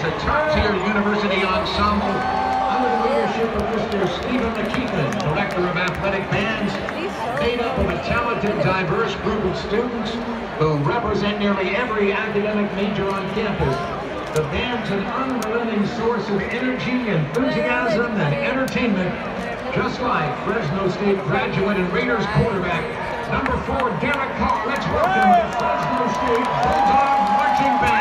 a top-tier university ensemble under the leadership of Mr. Stephen McKeithen, Director of Athletic Bands, made up of a talented, diverse group of students who represent nearly every academic major on campus. The band's an unrelenting source of energy, enthusiasm, and entertainment, just like Fresno State graduate and Raiders quarterback, number 4, Derek Carr. Let's welcome the Fresno State Bulldog Marching Band.